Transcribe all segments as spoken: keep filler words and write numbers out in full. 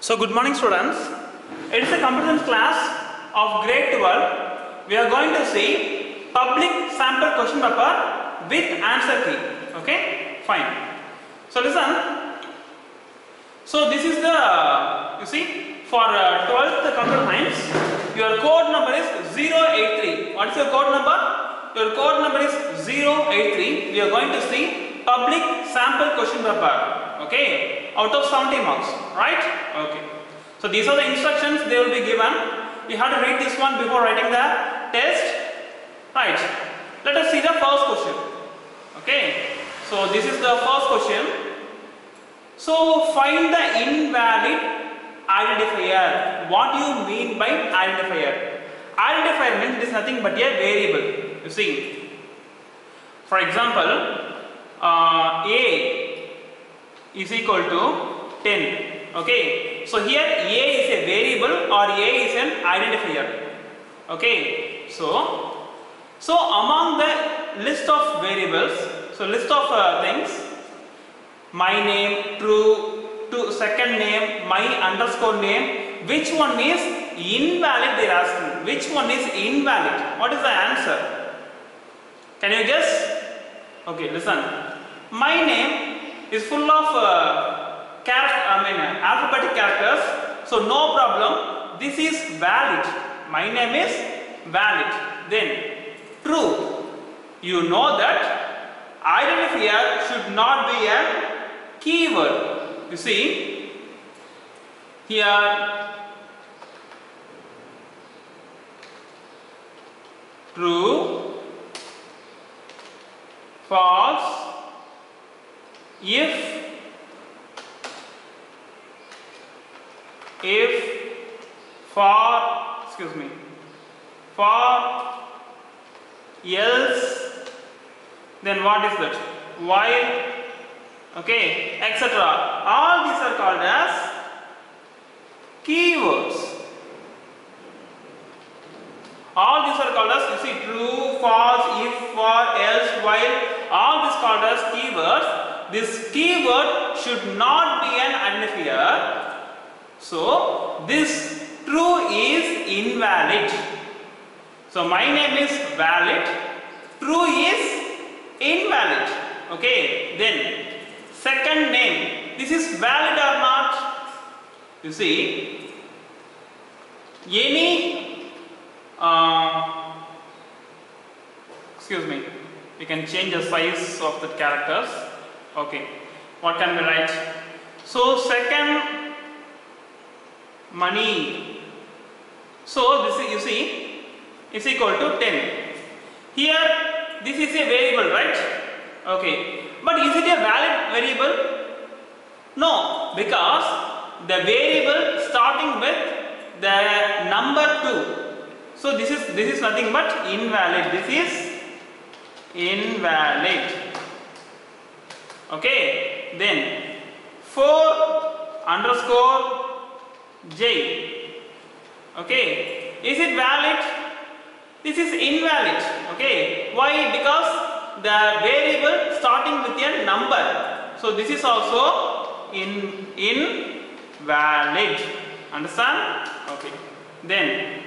So good morning students, it is a computer science class of grade twelve. We are going to see public sample question paper with answer key. Okay, fine. So listen, so this is the, you see, for uh, twelfth computer science, your code number is zero eight three. What is your code number? Your code number is zero eight three. We are going to see public sample question paper. Okay, out of seventy marks, right? Okay. So these are the instructions they will be given. You have to read this one before writing the test, right? Let us see the first question. Okay. So this is the first question. So find the invalid identifier. What do you mean by identifier? Identifier means it is nothing but a variable. You see. For example, uh, A is equal to ten. Okay, so here A is a variable or A is an identifier. Okay, so so among the list of variables, so list of uh, things, my name, true, to second name, my underscore name, which one is invalid? They are asking which one is invalid. What is the answer? Can you guess? Okay, listen. My name is full of uh, character, I mean uh, alphabetic characters, so no problem. This is valid. My name is valid. Then true. You know that identifier should not be a keyword. You see here, true, false. If if for excuse me for else, then what is that? While, okay, et cetera. All these are called as keywords. All these are called as, you see, true, false, if, for, else, while. All these called as keywords. This keyword should not be an identifier. So this true is invalid. So my name is valid. True is invalid. Okay. Then second name. This is valid or not? You see, any uh, excuse me. We can change the size of the characters. Okay, what can we write? So second money. So this is, you see, is equal to ten. Here this is a variable, right? Okay, but is it a valid variable? No, because the variable starting with the number two. So this is this is nothing but invalid. This is invalid. Okay, then four underscore j. Okay, is it valid? This is invalid. Okay, why? Because the variable starting with a number. So this is also in invalid. Understand? Okay. Then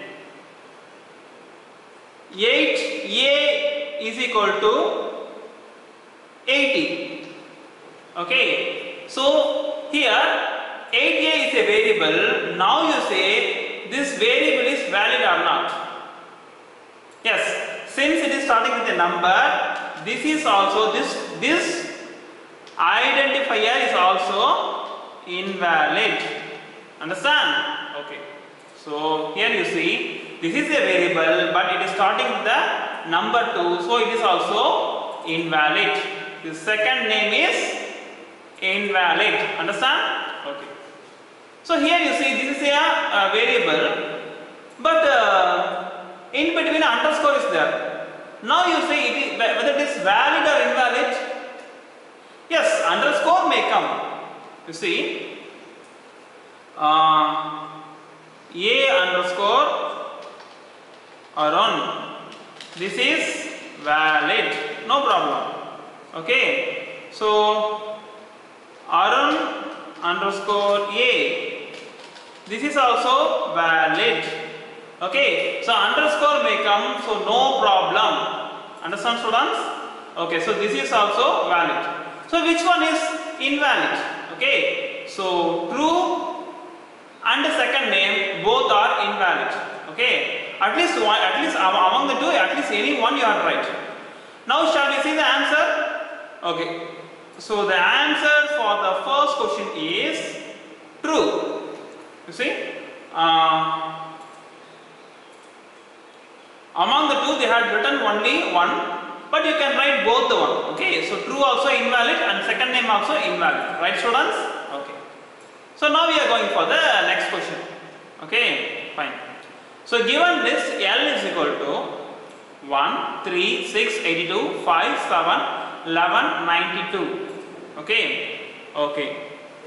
eight a is equal to eighty. Okay, so here eight a is a variable. Now you say this variable is valid or not? Yes, since it is starting with a number, this is also this this identifier is also invalid. Understand? Okay. So here you see this is a variable, but it is starting with the number two, so it is also invalid. The second name is invalid. Understand? Okay. So here you see this is a, a variable, but uh, in between underscore is there. Now you say it is, whether it is valid or invalid. Yes, underscore may come. You see, uh, a underscore Arun. This is valid. No problem. Okay. So Arun underscore A This is also valid. Okay, so underscore may come, so no problem. Understand, students? Okay, so this is also valid. So which one is invalid? Okay, so true and second name both are invalid. Okay, at least one, at least among the two, at least any one you are right. Now shall we see the answer? Okay, so the answer for the first question is true. You see, uh, among the two they had written only one, but you can write both the one. Okay, so true also invalid and second name also invalid. Right, students? Okay. So now we are going for the next question. Okay, fine. So given list L is equal to one, three, six, eighty-two, five, seven, eleven, ninety-two. Okay, okay.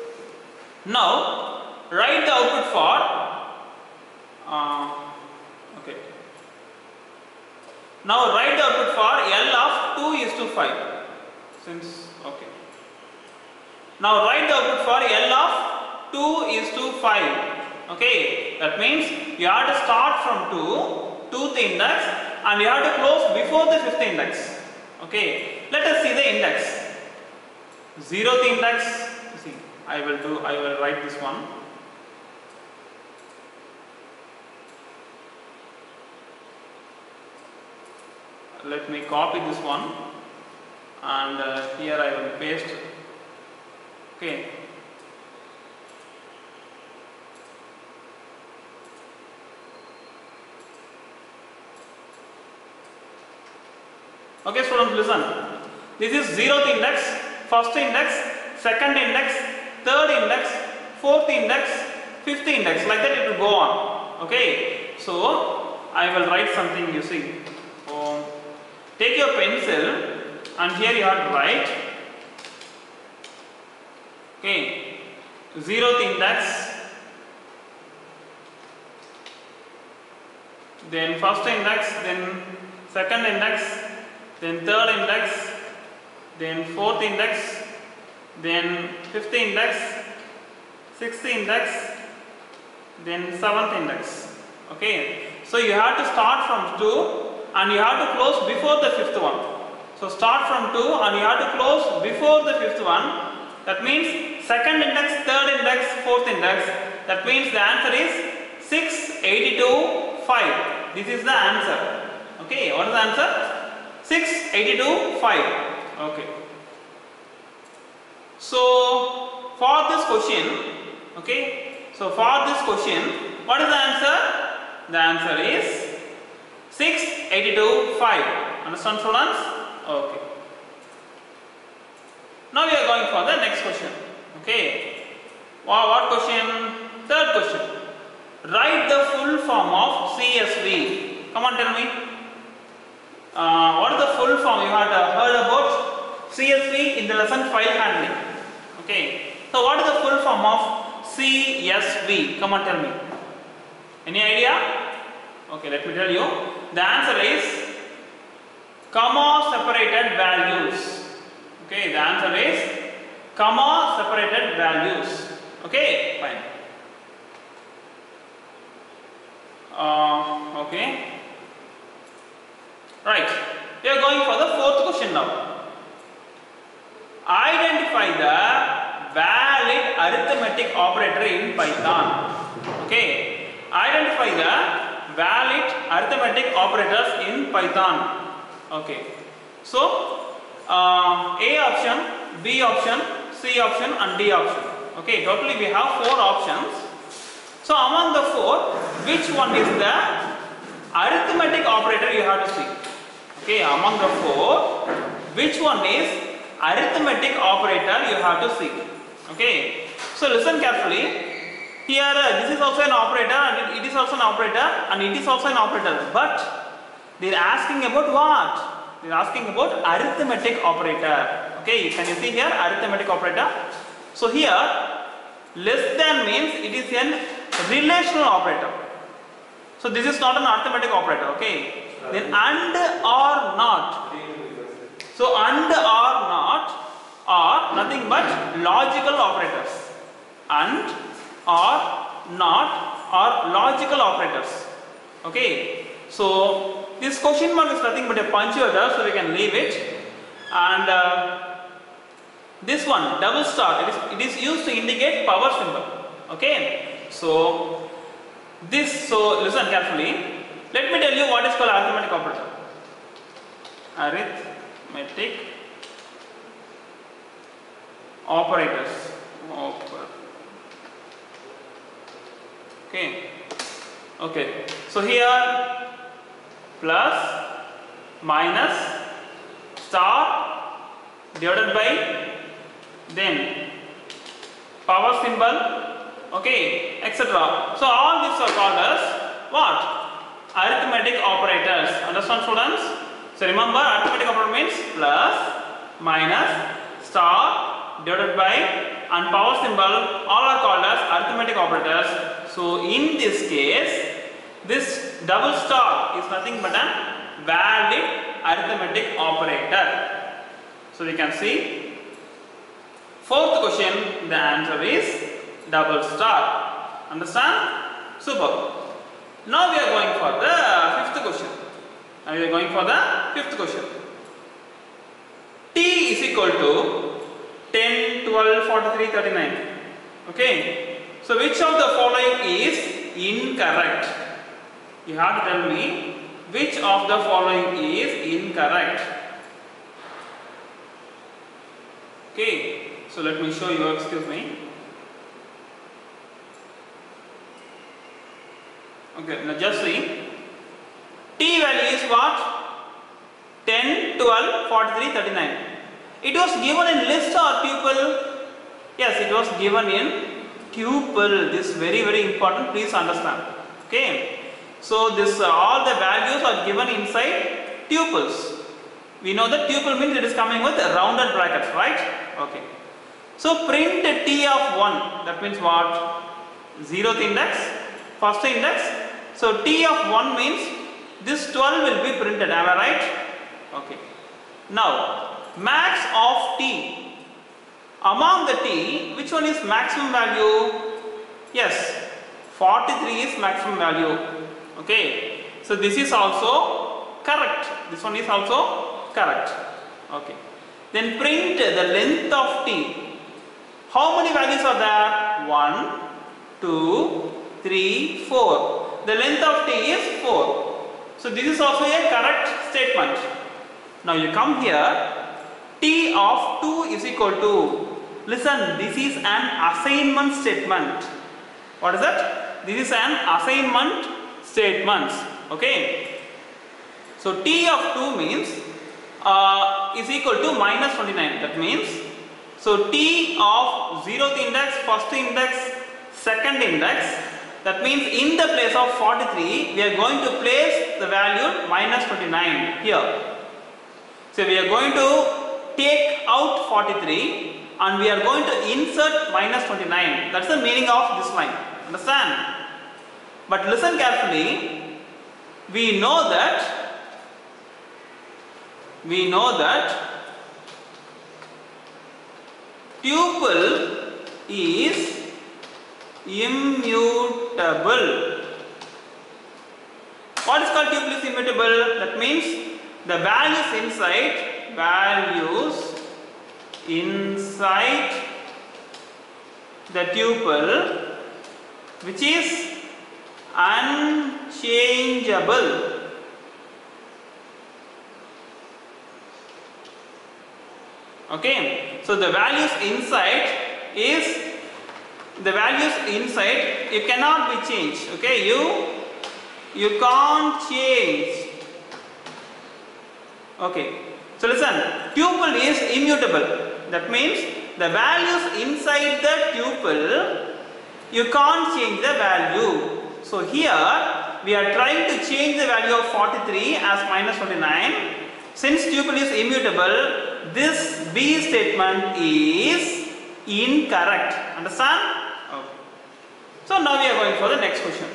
Now write the output for uh, okay. Now write the output for L of two is to five. Since okay. Now write the output for L of two is to five. Okay, that means you have to start from two, twoth index, and you have to close before the fifth index. Okay, let us see the index. Zeroth index. See, I will do. I will write this one. Let me copy this one, and uh, here I will paste. Okay. Okay, students, listen. This is zeroth index, first index, second index, third index, fourth index, fifth index. Like that it will go on. Okay. So I will write something. You see. Um, take your pencil and here you have to write. Okay. Zeroth index. Then first index. Then second index. Then third index, then fourth index, then fifth index, sixth index, then seventh index. Okay, so you have to start from two and you have to close before the fifth one. So start from two and you have to close before the fifth one. That means second index, third index, fourth index. That means the answer is six, eighty-two, five. This is the answer. Okay, what is the answer? six, eighty-two, five. Okay. So for this question, okay, so for this question, what is the answer? The answer is six, eighty-two, five. Understand, students? Okay. Now we are going for the next question. Okay. What, what question? Third question. Write the full form of C S V. Come on, tell me. Uh, what is the full form? You have heard about C S V in the lesson file handling. Okay. So what is the full form of C S V? Come on, tell me. Any idea? Okay, let me tell you. The answer is comma separated values. Okay, the answer is comma separated values. Okay, fine. Uh, okay. Right, we are going for the fourth question now. Identify the valid arithmetic operator in Python. Okay, identify the valid arithmetic operators in Python. Okay, so uh, A option, B option, C option and D option. Okay, totally we have four options. So among the four, which one is the arithmetic operator you have to see? Okay, among the four, which one is arithmetic operator you have to see? Okay, so listen carefully. Here, uh, this is also an operator, and it, it is also an operator, and it is also an operator. But they are asking about what? They are asking about arithmetic operator. Okay, can you see here arithmetic operator? So here, less than means it is an relational operator. So this is not an arithmetic operator. Okay. Then and or not. So and or not are nothing but logical operators. And or not or logical operators. Okay, so this question mark is nothing but a punctuator, so we can leave it. And uh, this one, double star, it is, it is used to indicate power symbol. Okay, so this, so listen carefully. Let me tell you what is called arithmetic operator. Arithmetic operators. Oper. Okay. Okay. So here plus, minus, star, divided by, then power symbol, okay, et cetera. So all these are called as what? Arithmetic operators. Understand, students? So remember, arithmetic operator means plus, minus, star, divided by, and power symbol, all are called as arithmetic operators. So in this case, this double star is nothing but a valid arithmetic operator. So we can see fourth question, the answer is double star. Understand? Super. Now we are going for the fifth question. Now we are going for the fifth question. T is equal to ten, twelve, forty-three, thirty-nine. Okay. So which of the following is incorrect? You have to tell me which of the following is incorrect. Okay. So let me show you, excuse me. Okay, now just see. T value is what? ten, twelve, forty-three, thirty-nine. It was given in list or tuple? Yes, it was given in tuple. This is very very important, please understand. Okay. So this uh, all the values are given inside tuples. We know that tuple means it is coming with rounded brackets, right? Okay. So print T of one, that means what? zeroth index, first index. So T of one means this twelve will be printed, am I right? Okay. Now max of T, among the T, which one is maximum value? Yes, forty-three is maximum value. Okay. So this is also correct. This one is also correct. Okay. Then print the length of T. How many values are there? one, two, three, four. The length of T is four. So this is also a correct statement. Now you come here. T of two is equal to, listen, this is an assignment statement. What is that? This is an assignment statement. Okay. So T of two means uh, is equal to minus twenty-nine. That means, so T of zeroth index, first index, second index, that means in the place of forty-three, we are going to place the value minus twenty-nine here. So we are going to take out forty-three and we are going to insert minus twenty-nine. That's the meaning of this line. Understand? But listen carefully. We know that we know that tuple is immutable. What is called tuple is immutable? That means the values inside values inside the tuple which is unchangeable. Okay, so the values inside is the values inside you cannot be changed. Okay, you you can't change. Okay, so listen, tuple is immutable. That means the values inside the tuple you can't change the value. So here we are trying to change the value of forty-three as minus twenty-nine. Since tuple is immutable, this B statement is incorrect. Understand? Okay. So now we are going for the next question.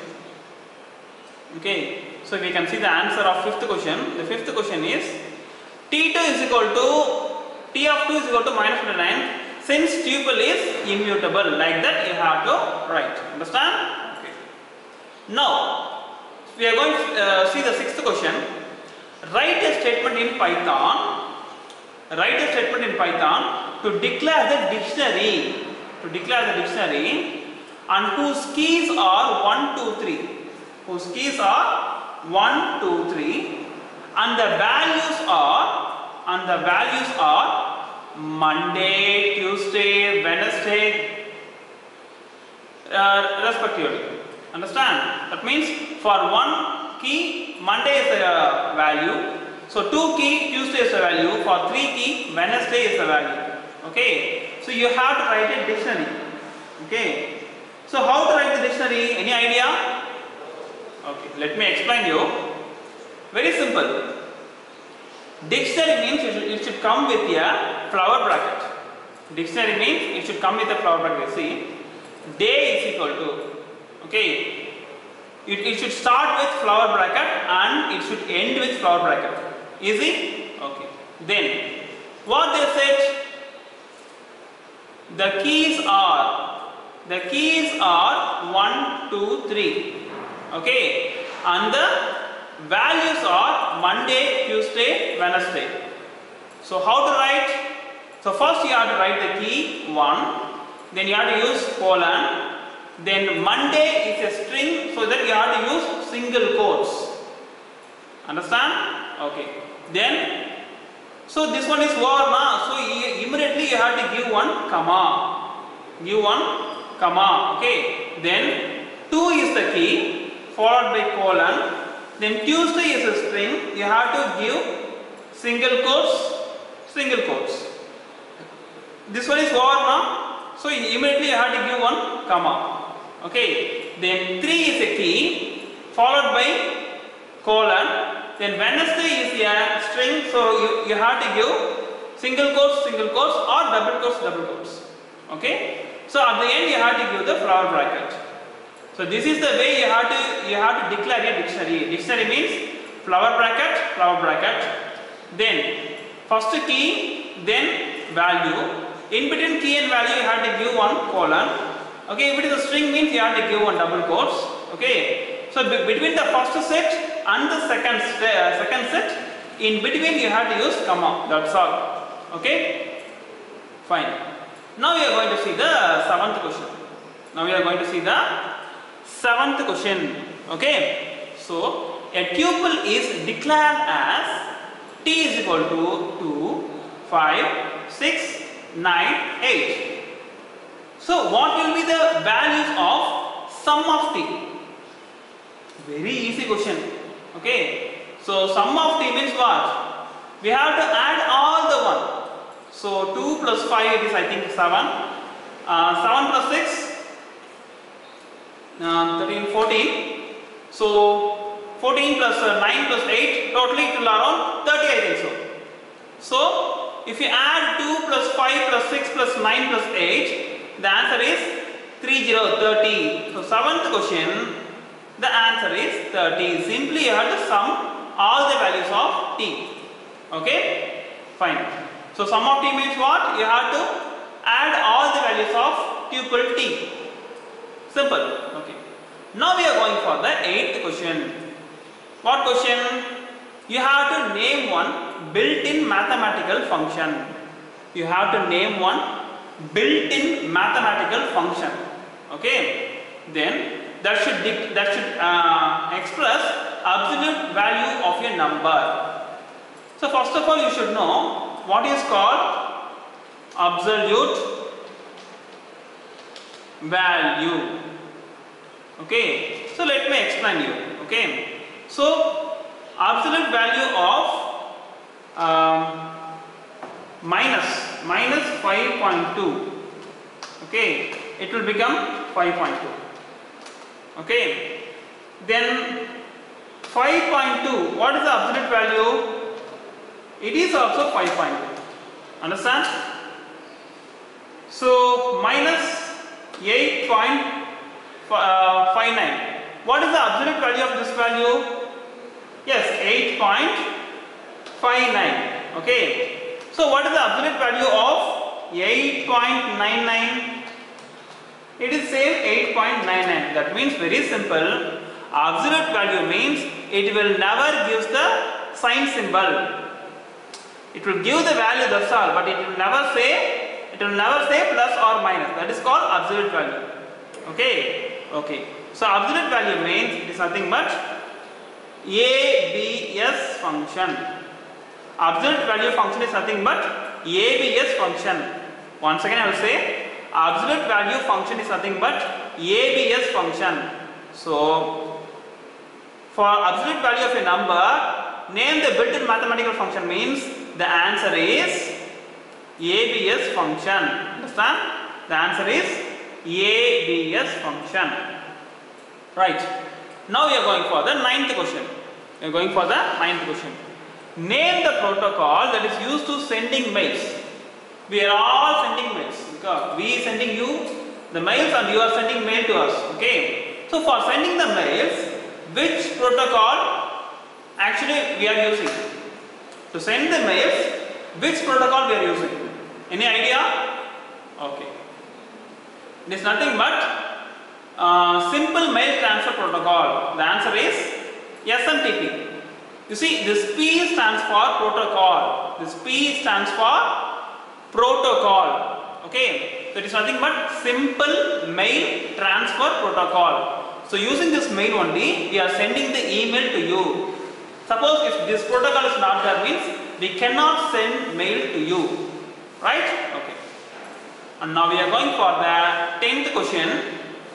Okay. So we can see the answer of fifth question. The fifth question is T two is equal to T of two is equal to minus twenty-nine. Since tuple is immutable, like that you have to write. Understand? Now we are going to uh, see the sixth question. Write a statement in Python. Write a statement in Python to declare the dictionary. To declare the dictionary, and whose keys are one, two, three. Whose keys are one, two, three, and the values are and the values are Monday, Tuesday, Wednesday, uh, respectively. Understand? That means for one key, Monday is the uh, value. So two key, Tuesday is the value. For three key, Wednesday is the value. Okay. So you have to write a dictionary. Okay. So how to write the dictionary? Any idea? Okay. Let me explain you. Very simple. Dictionary means it should, it should come with a flower bracket. Dictionary means it should come with a flower bracket. See, day is equal to, okay, it, it should start with flower bracket and it should end with flower bracket. Easy? Okay. Then what they said, the keys are the keys are one, two, three. Okay, and the values are Monday, Tuesday, Wednesday. So how to write? So first you have to write the key one, then you have to use colon, then Monday is a string, so that you have to use single quotes. Understand? Okay. Then, so this one is over now, so immediately you have to give one comma. Give one comma. Okay. Then two is the key, followed by colon. Then Tuesday is a string, you have to give single quotes, single quotes. This one is over now, so immediately you have to give one comma. Okay. Then three is a key, followed by colon. Then Wednesday is a string, so you, you have to give single quotes, single quotes, or double quotes, double quotes. Okay. So at the end you have to give the flower bracket. So this is the way you have to you have to declare a dictionary. Dictionary means flower bracket, flower bracket, then first key, then value. In between key and value you have to give one colon. Okay, if it is a string means you have to give one double quotes. Okay, so between the first set and the second uh, second set, in between you have to use comma. That's all. Okay, fine. Now we are going to see the seventh question. Now we are going to see the seventh question. Okay, so a tuple is declared as t is equal to two, five, six, nine, eight. So what will be the values of sum of t? Very easy question. Okay, so sum of t means what? We have to add all the one. So two plus five, it is I think seven. Uh, seven plus six. Uh, thirteen, fourteen. So fourteen plus uh, nine plus eight, totally it will around thirty, I think so. So if you add two plus five plus six plus nine plus eight, the answer is thirty, thirty. So seventh question, the answer is thirty. Simply you have to sum all the values of t. Okay, fine. So sum of t means what? You have to add all the values of tuple t. Simple. Okay. Now we are going for the eighth question. What question? You have to name one built-in mathematical function. You have to name one built-in mathematical function. Okay. Then that should that should uh, express absolute value of a number. So first of all, you should know what is called absolute value. Okay, so let me explain you. Okay, so absolute value of um, minus minus five point two. Okay, it will become five point two. Okay, then five point two, what is the absolute value? It is also five point two. Understand? So minus eight point five nine. What is the absolute value of this value? Yes, eight point five nine. Okay. So what is the absolute value of eight point nine nine? It is same eight point nine nine. That means very simple. Absolute value means it will never give the sign symbol. It will give the value, that's all, but it will never say, it will never say plus or minus. That is called absolute value. Okay, okay. So absolute value means it is nothing but A B S function. Absolute value function is nothing but A B S function. Once again I will say, absolute value function is nothing but A B S function. So for absolute value of a number, name the built-in mathematical function means the answer is A B S function. Understand? The answer is A B S function. Right. Now we are going for the ninth question. We are going for the ninth question. Name the protocol that is used to sending mails. We are all sending mails. Okay. We sending you the mails and you are sending mail to us. Okay. So for sending the mails, which protocol actually we are using? To send the mails, which protocol we are using? Any idea? Okay. It is nothing but uh, simple mail transfer protocol. The answer is S M T P. You see, this P stands for protocol. This P stands for protocol. Okay. So it is nothing but simple mail transfer protocol. So using this mail only, we are sending the email to you. Suppose if this protocol is not there, means we cannot send mail to you. Right? Okay. And now we are going for the tenth question.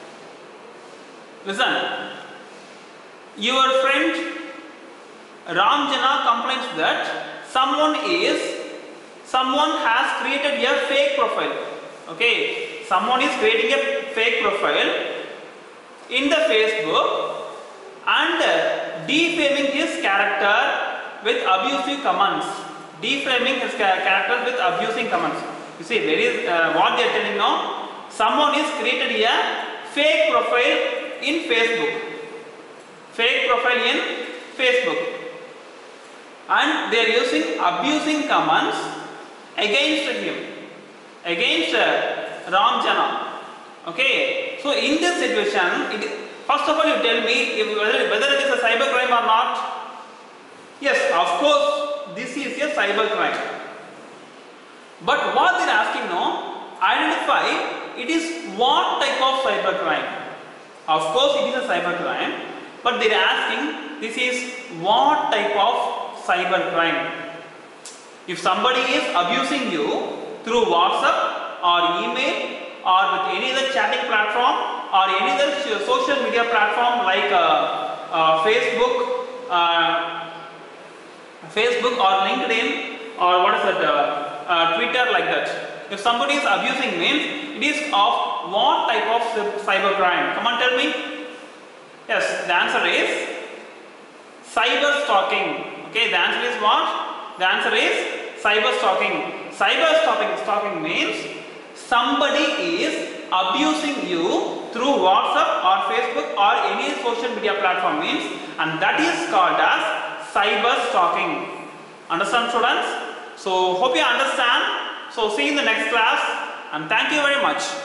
Listen. Your friend Ramjana complains that someone is, someone has created a fake profile. Okay. Someone is creating a fake profile in the Facebook and defaming his character with abusive comments. Defaming his character with abusing comments. You see, there is uh, what they are telling now. Someone is created a fake profile in Facebook. Fake profile in Facebook. And they are using abusing comments against him. Against uh, Ramjana. Okay. So in this situation, it, first of all you tell me if whether, whether it is a cyber crime or not. Yes, of course this is a cyber crime. But what they are asking now, identify it is what type of cyber crime. Of course it is a cyber crime, but they are asking this is what type of cyber crime. If somebody is abusing you through WhatsApp or email or with any other chatting platform or any other social media platform like uh, uh, Facebook, uh, Facebook or LinkedIn or what is that, uh, uh, Twitter, like that. If somebody is abusing means it is of what type of cyber crime? Come on, tell me. Yes, the answer is cyber stalking. Okay, the answer is what? The answer is cyber stalking. Cyber stalking, stalking means somebody is abusing you through WhatsApp or Facebook or any social media platform means, and that is called as cyber stalking. Understand, students? So hope you understand. So see you in the next class and thank you very much.